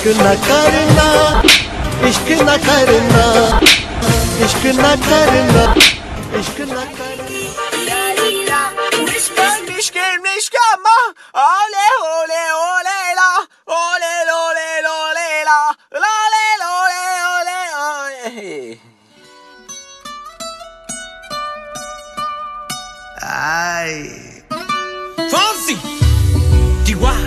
न करना, इश्क न करना, इश्क न करना, इश्क न करना। Ole ole ole la, ole ole ole la, la le ole ole. Ay, Fonsi, Chihuahua.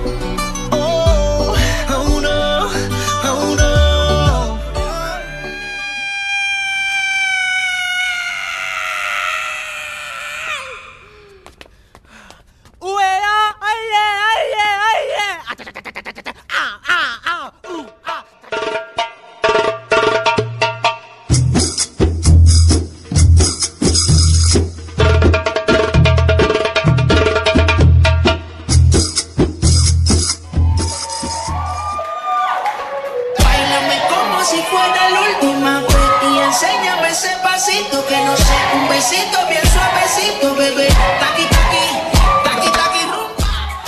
Si fuera la última vez y enséñame ese pasito que no sé, un besito bien suavecito, bebé. Taqui taqui, taqui taqui rumba.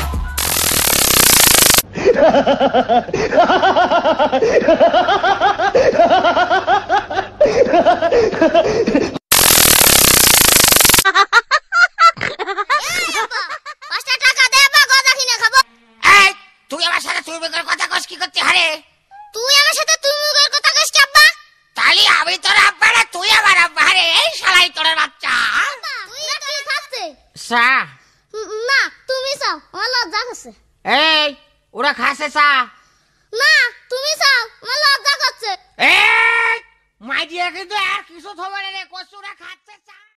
তুই আমার সাথে তুই বেকার কথা কস কি করতে হারে? তুই আমার সাথে তুই মুখের কথা কইস কি আব্বা? তালি আমি তোর আব্বা না তুই আমার আব্বা হারে, এই শালাই তোরের বাচ্চা। তুই কি খাচ্ছে? সা না তুমি চাও, আমার লজ্জা করছে। এই ওরা খাসে সা না তুমি চাও, আমার লজ্জা করছে। এই মাই দিয়ে কিন্তু আর কিছু থবে না রে, কসুরা খাচ্ছে চা।